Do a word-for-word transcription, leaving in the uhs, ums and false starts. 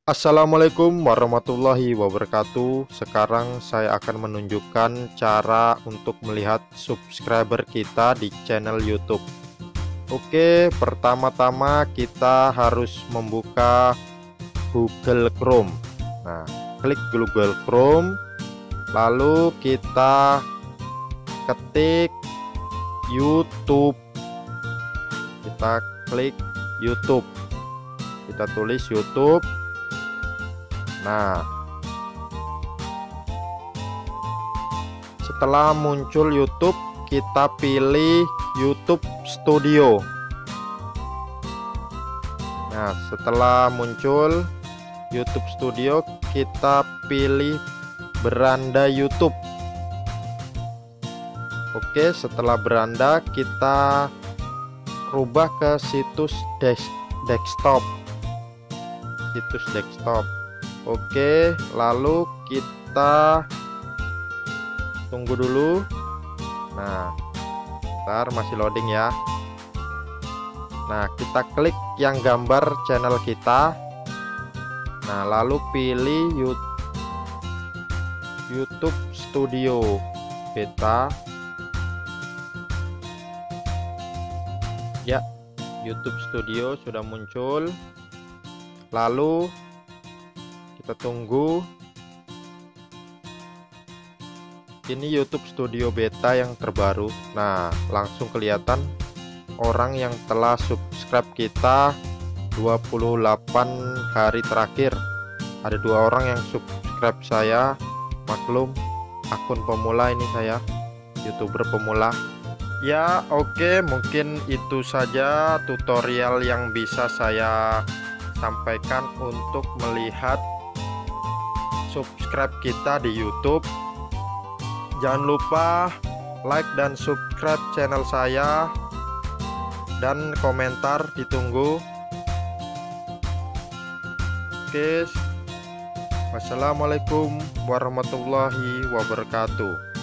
Assalamualaikum warahmatullahi wabarakatuh. Sekarang saya akan menunjukkan cara untuk melihat subscriber kita di channel YouTube. Oke, pertama-tama kita harus membuka Google Chrome. Nah, klik Google Chrome, lalu kita ketik YouTube. Kita klik YouTube. Kita tulis YouTube. Nah, setelah muncul YouTube, kita pilih YouTube Studio. Nah, setelah muncul YouTube Studio, kita pilih beranda YouTube. Oke, setelah beranda, kita rubah ke situs desktop. Situs desktop. Oke, lalu kita tunggu dulu. Nah, ntar masih loading ya. Nah, kita klik yang gambar channel kita. Nah, lalu pilih YouTube Studio Beta. Ya, YouTube Studio sudah muncul. Lalu kita tunggu. Ini YouTube Studio Beta yang terbaru. Nah, langsung kelihatan orang yang telah subscribe kita dua puluh delapan hari terakhir. Ada dua orang yang subscribe saya. Maklum, akun pemula ini saya, YouTuber pemula. Ya, oke, mungkin itu saja tutorial yang bisa saya sampaikan untuk melihat subscribe kita di YouTube. Jangan lupa like dan subscribe channel saya, dan komentar ditunggu. Oke, wassalamualaikum warahmatullahi wabarakatuh.